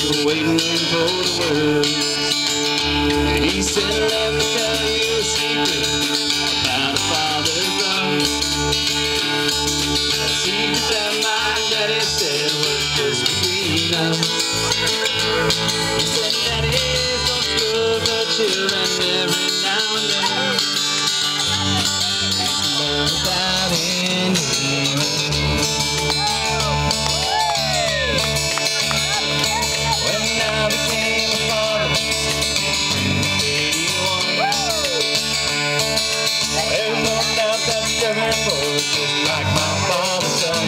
waiting for the words. He said, let me tell you a secret about a father's love. A secret that my daddy said was just between us. He said, daddies don't screw the children every now and then. It's love without ending. Just like my father's son.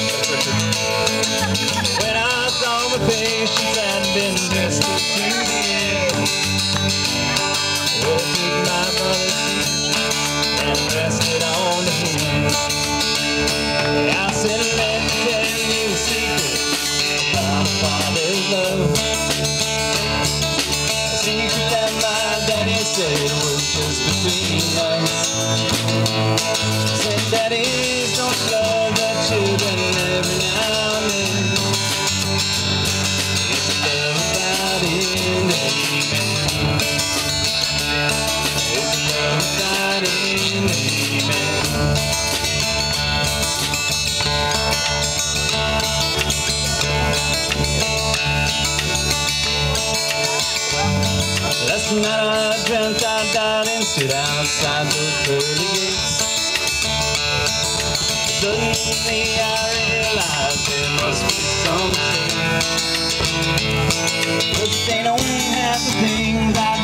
When I saw my patience had been tested to the end, well, I took my mother's feet and rested on him. I said, let me tell you a secret about a father's love. A secret that my daddy said was just between us. Daddies don't love their children every now and then. It's love without ending. It's love without ending. Last night I dreamt I died and stood outside those pearly gates. Suddenly I realized there must be some mistake, 'cause they don't have the things I